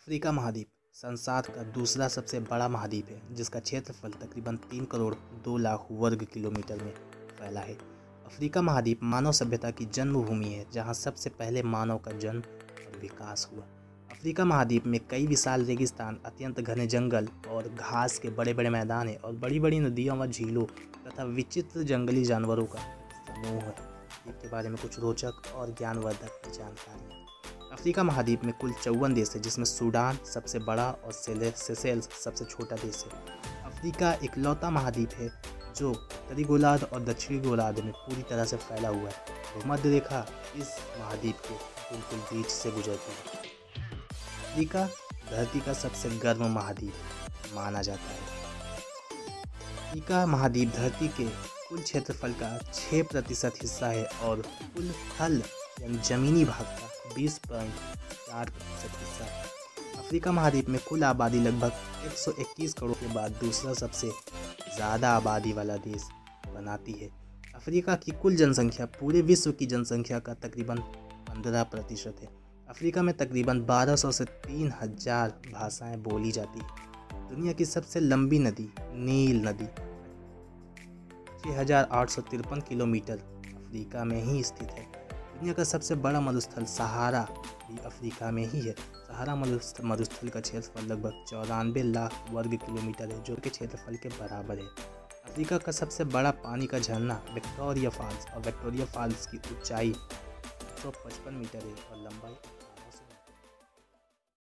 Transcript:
Africa महाद्वीप संसार का दूसरा सबसे बड़ा महाद्वीप है, जिसका क्षेत्रफल तकरीबन 3 करोड़ 2 लाख वर्ग किलोमीटर में फैला है। अफ्रीका महाद्वीप मानव सभ्यता की जन्मभूमि है, जहां सबसे पहले मानव का जन्म और विकास हुआ। अफ्रीका महाद्वीप में कई विशाल रेगिस्तान, अत्यंत घने जंगल और घास के बड़े बड़े मैदान हैं और बड़ी बड़ी नदियों व झीलों तथा विचित्र जंगली जानवरों का समूह है। इसके बारे में कुछ रोचक और ज्ञानवर्धक जानकारी। अफ्रीका महाद्वीप में कुल 54 देश है, जिसमें सूडान सबसे बड़ा और सेशेल्स सबसे छोटा देश है। अफ्रीका इकलौता महाद्वीप है जो उत्तरी गोलार्ध और दक्षिणी गोलार्ध में पूरी तरह से फैला हुआ है। भूमध्य रेखा इस महाद्वीप के बिल्कुल बीच से गुजरती है। अफ्रीका धरती का सबसे गर्म महाद्वीप माना जाता है। अफ्रीका महाद्वीप धरती के कुल क्षेत्रफल का 6% हिस्सा है और कुल थल यानी जमीनी भाग का 20.4% हिस्सा है। अफ्रीका महाद्वीप में कुल आबादी लगभग 121 करोड़ के बाद दूसरा सबसे ज़्यादा आबादी वाला देश बनाती है। अफ्रीका की कुल जनसंख्या पूरे विश्व की जनसंख्या का तकरीबन 15% है। अफ्रीका में तकरीबन 1200 से 3000 भाषाएं बोली जाती है। दुनिया की सबसे लंबी नदी नील नदी 6853 किलोमीटर अफ्रीका में ही स्थित है। दुनिया का सबसे बड़ा मरुस्थल सहारा भी अफ्रीका में ही है। सहारा मरुस्थल का क्षेत्रफल लगभग 94 लाख वर्ग किलोमीटर है, जो कि क्षेत्रफल के बराबर है। अफ्रीका का सबसे बड़ा पानी का झरना विक्टोरिया फॉल्स और विक्टोरिया फॉल्स की ऊंचाई 155 मीटर है और लंबाई